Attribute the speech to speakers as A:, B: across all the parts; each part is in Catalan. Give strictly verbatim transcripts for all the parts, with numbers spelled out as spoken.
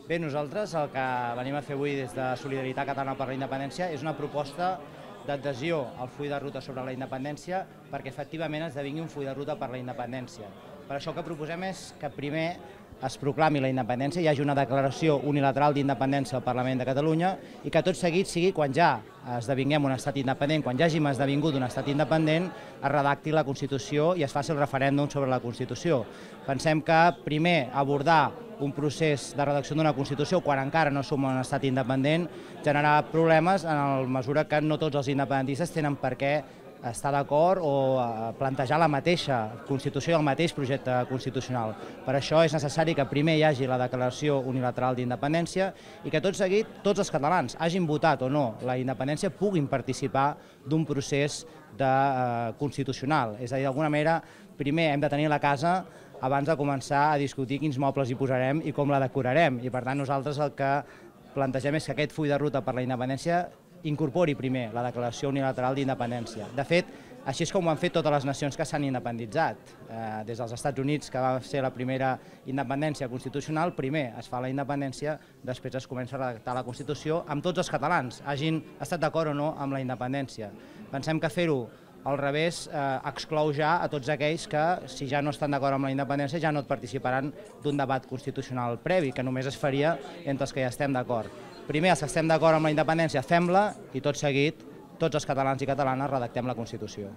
A: Bé, nosaltres el que venim a fer avui des de Solidaritat Catalana per la Independència és una proposta d'adhesió al full de ruta sobre la independència perquè efectivament esdevingui un full de ruta per la independència. Per això el que proposem és que primer es proclami la independència, hi hagi una declaració unilateral d'independència al Parlament de Catalunya i que tot seguit sigui quan ja esdevinguem un estat independent, quan ja hàgim esdevingut un estat independent, es redacti la Constitució i es faci el referèndum sobre la Constitució. Pensem que primer abordar un procés de redacció d'una Constitució quan encara no som un estat independent generarà problemes en la mesura que no tots els independentistes tenen per què estar d'acord o plantejar la mateixa Constitució i el mateix projecte constitucional. Per això és necessari que primer hi hagi la declaració unilateral d'independència i que tot seguit tots els catalans, hagin votat o no la independència, puguin participar d'un procés de, eh, constitucional. És a dir, d'alguna manera, primer hem de tenir la casa abans de començar a discutir quins mobles hi posarem i com la decorarem. I per tant nosaltres el que plantegem és que aquest full de ruta per la independència incorpori primer la declaració unilateral d'independència. De fet, així és com ho han fet totes les nacions que s'han independitzat. Eh, des dels Estats Units, que va ser la primera independència constitucional, primer es fa la independència, després es comença a redactar la Constitució amb tots els catalans, hagin estat d'acord o no amb la independència. Pensem que fer-ho al revés eh, exclou ja a tots aquells que, si ja no estan d'acord amb la independència, ja no participaran d'un debat constitucional previ, que només es faria entre els que ja estem d'acord. Primer, els que estem d'acord amb la independència, fem-la i tot seguit, tots els catalans i catalanes redactem la Constitució.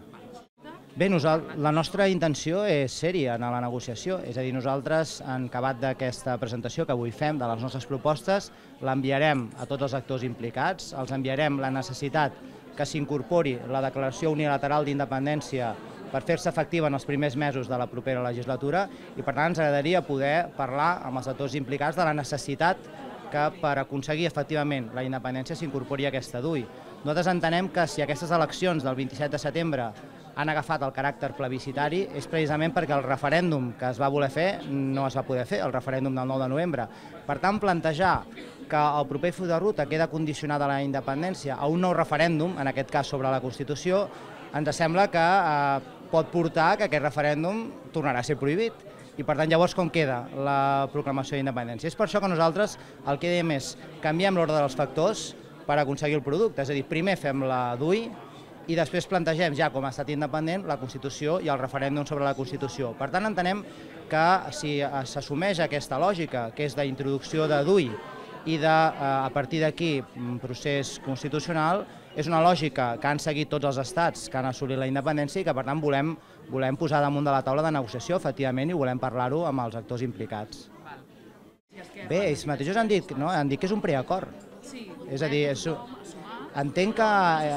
A: Bé, la nostra intenció és ser-hi en la negociació, és a dir, nosaltres, en acabat d'aquesta presentació que avui fem de les nostres propostes, l'enviarem a tots els actors implicats, els enviarem la necessitat que s'incorpori la declaració unilateral d'independència per fer-se efectiva en els primers mesos de la propera legislatura i, per tant, ens agradaria poder parlar amb els actors implicats de la necessitat que per aconseguir efectivament la independència s'incorpori aquesta D U I. Nosaltres entenem que si aquestes eleccions del vint-i-set de setembre han agafat el caràcter plebiscitari és precisament perquè el referèndum que es va voler fer no es va poder fer, el referèndum del nou de novembre. Per tant, plantejar que el proper full de ruta queda condicionat a la independència a un nou referèndum, en aquest cas sobre la Constitució, ens sembla que eh, pot portar que aquest referèndum tornarà a ser prohibit. I per tant, llavors, com queda la proclamació d'independència? És per això que nosaltres el que diem és canviem l'ordre dels factors per aconseguir el producte. És a dir, primer fem la D U I i després plantegem ja com a estat independent la Constitució i el referèndum sobre la Constitució. Per tant, entenem que si s'assumeix aquesta lògica, que és d'introducció de D U I i de, a partir d'aquí, procés constitucional, és una lògica que han seguit tots els estats que han assolit la independència i que, per tant, volem, volem posar damunt de la taula de negociació, efectivament, i volem parlar-ho amb els actors implicats. Bé, ells mateixos han dit, no, han dit que és un preacord.
B: Sí,
A: és a dir, és, entenc que...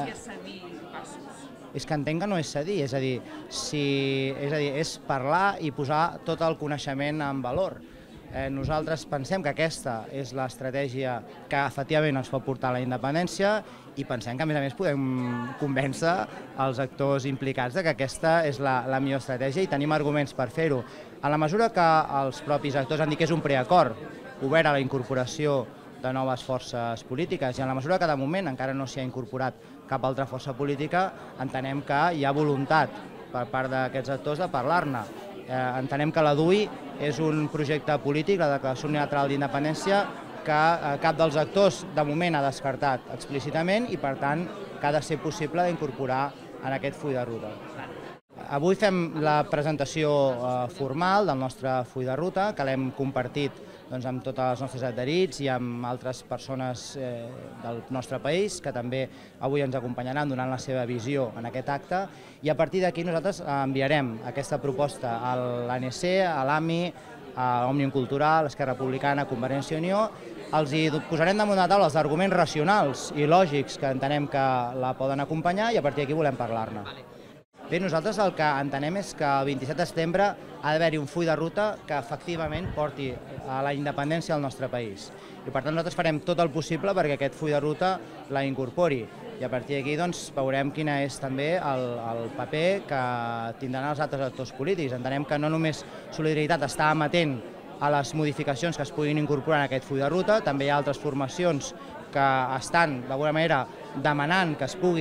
A: És que entenc que no és cedir, és a dir, si, és a dir, és parlar i posar tot el coneixement en valor. Eh, nosaltres pensem que aquesta és l'estratègia que efectivament ens pot portar a la independència i pensem que, a més a més, podem convèncer els actors implicats de que aquesta és la, la millor estratègia i tenim arguments per fer-ho. En la mesura que els propis actors han dit que és un preacord obert a la incorporació de noves forces polítiques i en la mesura que de moment encara no s'hi ha incorporat cap altra força política, entenem que hi ha voluntat per part d'aquests actors de parlar-ne. Eh, entenem que la D U I és un projecte polític, la Declaració Unilateral d'Independència, que eh, cap dels actors de moment ha descartat explícitament i, per tant, que ha de ser possible d'incorporar en aquest full de ruta. Avui fem la presentació eh, formal del nostre full de ruta, que l'hem compartit doncs, amb tots els nostres adherits i amb altres persones eh, del nostre país que també avui ens acompanyaran donant la seva visió en aquest acte i a partir d'aquí nosaltres enviarem aquesta proposta a l'A N C, a l'A M I, a Òmnium Cultural, a Esquerra Republicana, a Convergència i Unió. Els hi posarem damunt de la taula els arguments racionals i lògics que entenem que la poden acompanyar i a partir d'aquí volem parlar-ne. Bé, nosaltres el que entenem és que el vint-i-set de setembre ha d'haver-hi un full de ruta que efectivament porti a la independència al nostre país. I per tant nosaltres farem tot el possible perquè aquest full de ruta la incorpori. I a partir d'aquí doncs, veurem quin és també el, el paper que tindran els altres actors polítics. Entenem que no només Solidaritat està amatent a les modificacions que es puguin incorporar en aquest full de ruta, també hi ha altres formacions que estan d'alguna manera demanant que es pugui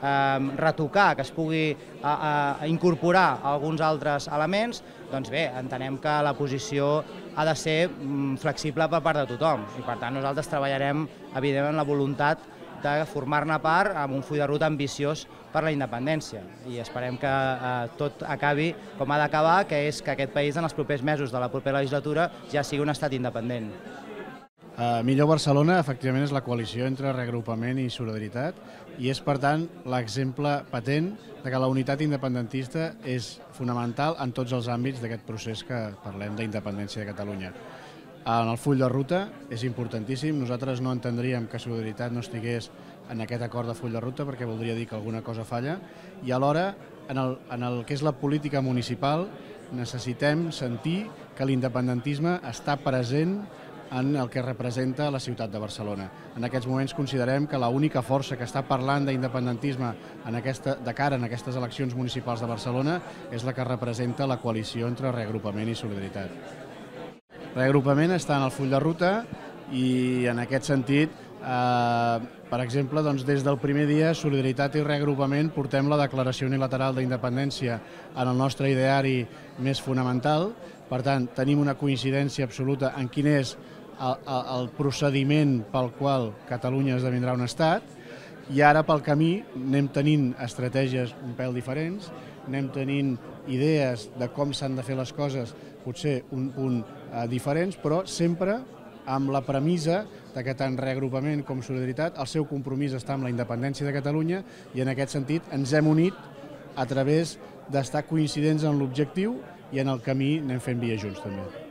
A: retocar, que es pugui incorporar alguns altres elements, doncs bé, entenem que la posició ha de ser flexible per part de tothom i per tant nosaltres treballarem evidentment la voluntat de formar-ne part amb un full de ruta ambiciós per la independència i esperem que tot acabi com ha d'acabar, que és que aquest país en els propers mesos de la propera legislatura ja sigui un estat independent.
B: Millor Barcelona, efectivament, és la coalició entre reagrupament i solidaritat i és, per tant, l'exemple patent de que la unitat independentista és fonamental en tots els àmbits d'aquest procés que parlem d'independència de Catalunya. En el full de ruta és importantíssim. Nosaltres no entendríem que Solidaritat no estigués en aquest acord de full de ruta perquè voldria dir que alguna cosa falla i alhora en el, en el que és la política municipal necessitem sentir que l'independentisme està present en el que representa la ciutat de Barcelona. En aquests moments considerem que l'única força que està parlant d'independentisme de cara en aquestes eleccions municipals de Barcelona és la que representa la coalició entre reagrupament i solidaritat. Reagrupament està en el full de ruta i en aquest sentit, per exemple, des del primer dia Solidaritat i Reagrupament portem la declaració unilateral d'independència en el nostre ideari més fonamental. Per tant, tenim una coincidència absoluta en quin és el procediment pel qual Catalunya esdevindrà un estat i ara pel camí anem tenint estratègies un pèl diferents, anem tenint idees de com s'han de fer les coses, potser un punt diferents, però sempre amb la premissa que tant Reagrupament com Solidaritat el seu compromís està amb la independència de Catalunya i en aquest sentit ens hem unit a través d'estar coincidents en l'objectiu i en el camí anem fent via junts també.